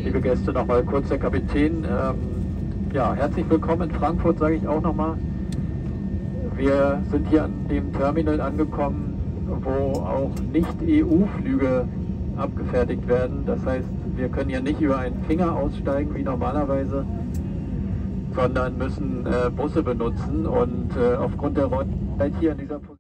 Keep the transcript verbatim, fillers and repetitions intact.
liebe Gäste, nochmal kurz der Kapitän. Ähm, ja, herzlich willkommen in Frankfurt, sage ich auch nochmal. Wir sind hier an dem Terminal angekommen, wo auch Nicht-E U-Flüge abgefertigt werden. Das heißt, wir können hier nicht über einen Finger aussteigen wie normalerweise, sondern müssen äh, Busse benutzen. Und äh, aufgrund der Räumlichkeit hier in dieser Position